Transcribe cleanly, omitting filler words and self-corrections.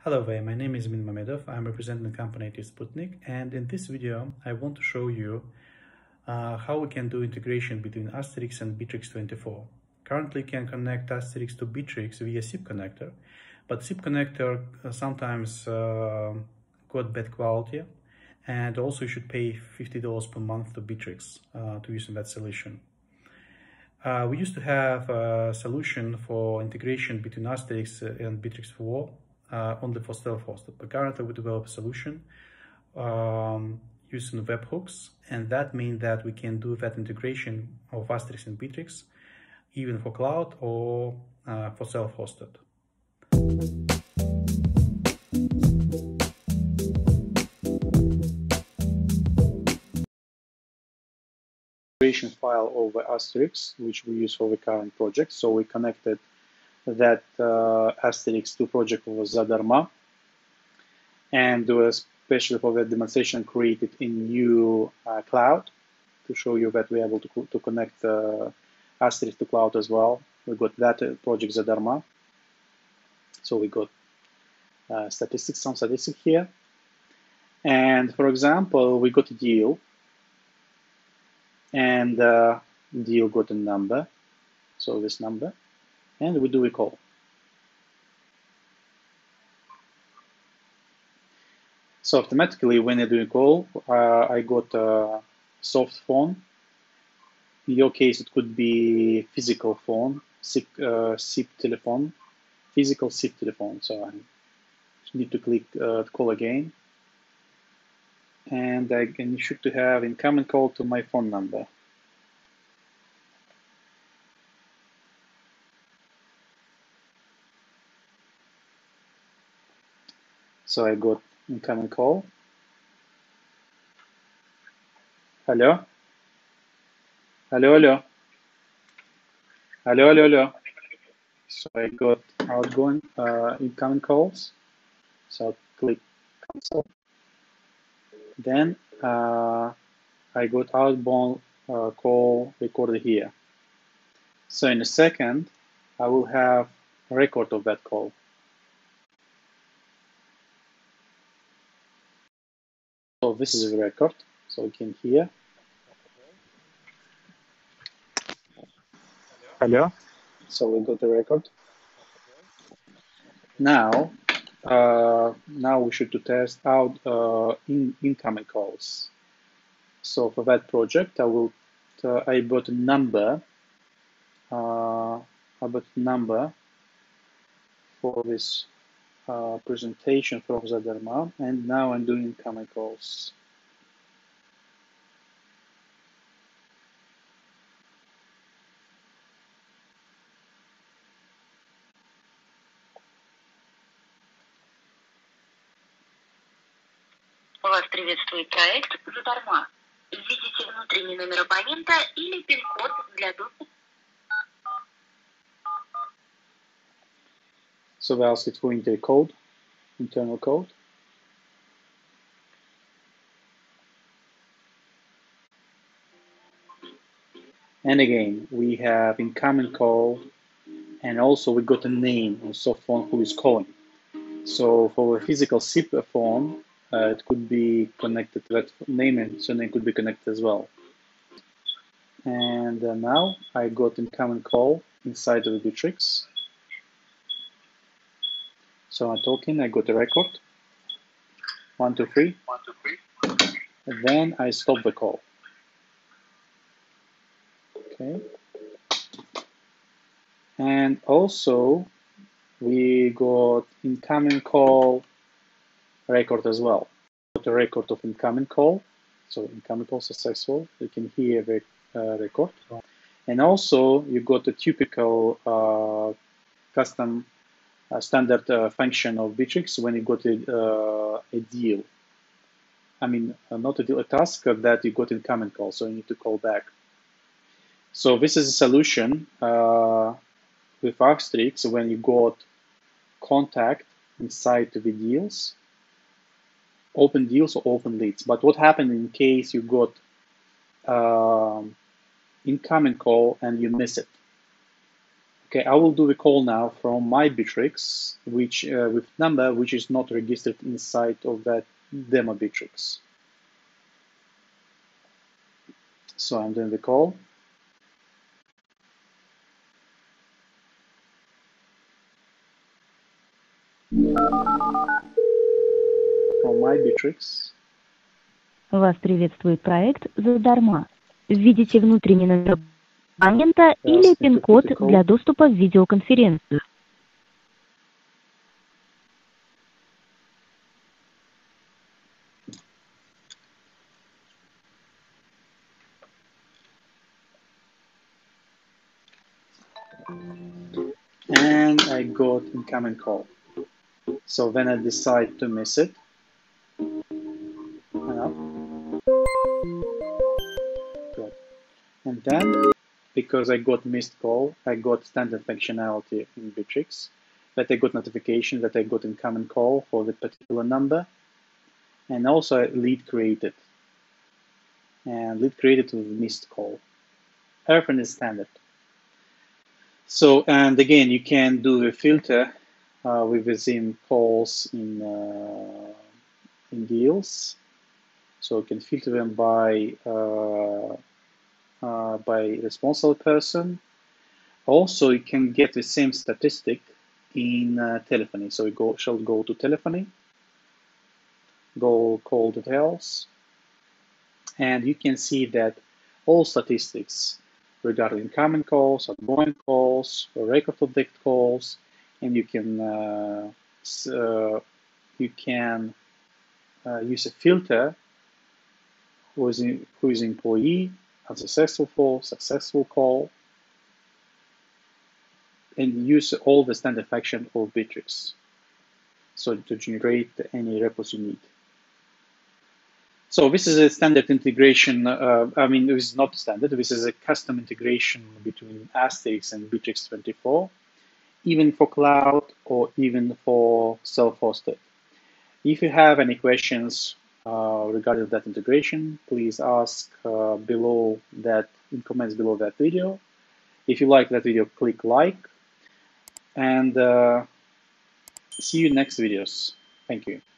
Hello there, my name is Min Mamedov. I'm representing the company IT-Sputnik, and in this video I want to show you how we can do integration between Asterisks and Bitrix24. Currently you can connect Asterisks to Bitrix via SIP connector, but SIP connector sometimes got bad quality, and also you should pay $50 per month to Bitrix to use that solution. We used to have a solution for integration between Asterisks and Bitrix24 only for self-hosted, but currently we develop a solution using Webhooks, and that means that we can do that integration of Asterisks and Bitrix even for cloud or for self-hosted. Integration file over Asterisks, which we use for the current project. So we connected that Asterisks to project of Zadarma, and especially for that demonstration created in new cloud to show you that we're able to connect Asterisks to cloud as well. We got that project Zadarma. So we got statistics, some statistics here. And for example, we got a deal, and deal got a number, so this number, and we do a call. So automatically when I do a call, I got a soft phone. In your case, it could be physical phone, SIP telephone, physical SIP telephone. So I need to click call again. And I should have incoming call to my phone number. So I got incoming call. Hello? Hello, hello. Hello, hello, hello. So I got outgoing incoming calls. So click cancel. Then I got outbound call recorded here. So in a second, I will have a record of that call. So this is a record, so you can hear. Hello. So we got the record. Now, we should test out incoming calls. So for that project, I brought a number. For this presentation from Zadarma, and now I'm doing incoming calls. Вас приветствует проект Zadarma. Введите внутренний номер абонента или пин-код для доступа. So we ask it for internal code. And again, we have incoming call, and also we got a name on soft phone who is calling. So for a physical SIP phone, it could be connected to that name, and surname could be connected as well. And now I got incoming call inside of the Bitrix. So I'm talking, I got a record. 1, 2, 3. 1, 2, 3. And then I stop the call. Okay. And also we got incoming call record as well. Got a record of incoming call. So incoming call successful. You can hear the record. And also you got a typical custom standard function of Bitrix when you got a deal. I mean, not a deal, a task that you got incoming call, so you need to call back. So this is a solution with Asterisks when you got contact inside the deals, open deals or open leads. But what happened in case you got incoming call and you miss it? Okay, I will do the call now from my Bitrix, which with number which is not registered inside of that demo Bitrix. So I'm doing the call. From my Bitrix. Вас приветствует проект Задарма. Введите внутренний номер абонента или пин-код для доступа в видеоконференцию. And I got incoming call. So when I decide to miss it, good. And then, because I got missed call, I got standard functionality in Bitrix, that I got notification that I got incoming call for the particular number, and also a lead created. And lead created with missed call. Everything is standard. So, and again, you can do a filter with the same calls in deals. So you can filter them by responsible person. Also, you can get the same statistic in telephony. So you shall go to telephony, go call details, and you can see that all statistics regarding incoming calls, outgoing calls, record of that calls, and you can use a filter who is employee, unsuccessful, successful call, and use all the standard function of Bitrix. So to generate any repos you need. So this is a standard integration. This is not standard. This is a custom integration between Asterisks and Bitrix24, even for cloud or even for self-hosted. If you have any questions regarding that integration, please ask below that in comments below that video. If you like that video, click like, and see you in next videos. Thank you.